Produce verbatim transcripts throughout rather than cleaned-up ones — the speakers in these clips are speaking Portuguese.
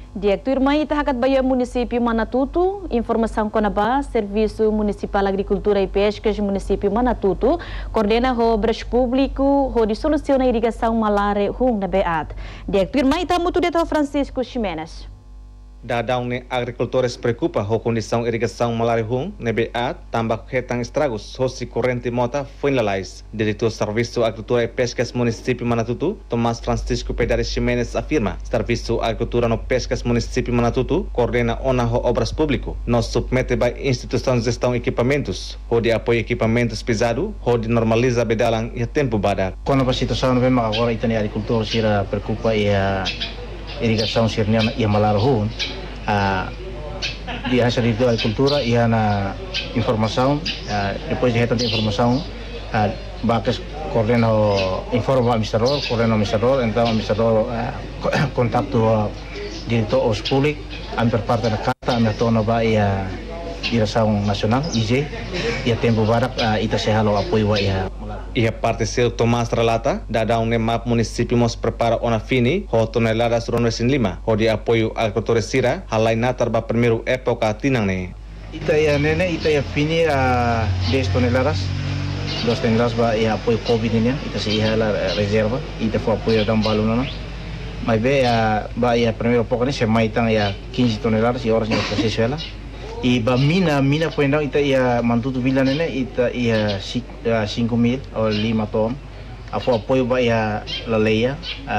Diretor Mai Itahakat Bahia Município Manatuto, informação Conabá, Serviço Municipal Agricultura e Pescas Município Manatuto, coordena obras público, o de solução na irrigação malária hung na Beat. Diretor Mai Itamutu de Francisco Ximenes. Dadang ne agricultores preocupa com a condição irrigação malária hung na Beat, também retang estragos, hosi corrente mota foi lalais. Diretor Serviço Agricultura e Pescas Município Manatuto, Tomás Francisco Pedares Ximenes afirma, Serviço Agricultura no Pescas Município Manatuto coordena ona ho obras público, nos submete by instituição de gestão equipamentos, ho de apoio equipamentos pesado, ho de normaliza bedalang e tempo badak. Quando a situação não vem agora itani agricultor sira preocupa e a irrigação sirnya e a malária hung, a di hasil itu agricultura ia na informação, depois de tanta informação, bakas coordena o informa administrador, coordena o administrador, então o administrador contato o diretor os público, amper parte da carta, amper tona ba ia direção nacional, I J, ia tempo barak ita sehalo apoio ia. E a parte seu Tomás relata, dadang ne map município mos prepara ona fini, ho toneladas rones in lima, ho de apoio agricultores sira, halai natar ba primeiro época tinang ne. Ita ia nene, ita ia fini a dez toneladas, dos toneladas ba ia apoio COVID ini, ita se ia la reserva, ita foi apoio dam baluna. Mas be a ba ia primeiro pouco ne se maitang ia quinze toneladas e horas no processo ela. E ba mina mina foi não ita ia mantutu vila nene ita ia cinco mil ou lima ton. Apo apoio ba ia la leia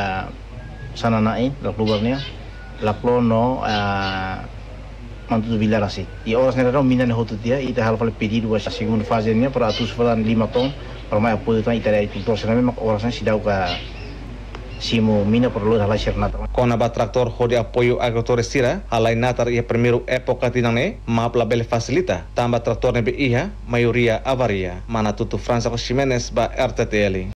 sana nain la klubarnya la plono mantutu vila rasi. E horas nera não mina ne hotu dia ita hal fale pedido a segunda fase nya para atus falan lima ton para mai apoio tan ita ita tutor sana memang horas ne sidau ka Simo mina perlu halai sernata. Kona ba traktor ho de apoio agricultores sira, halai natar ia primeiro época tinang ne, map label facilita, tamba traktor ne be iha, maioria avaria. Manatuto Francisco Ximenes ba R T T L.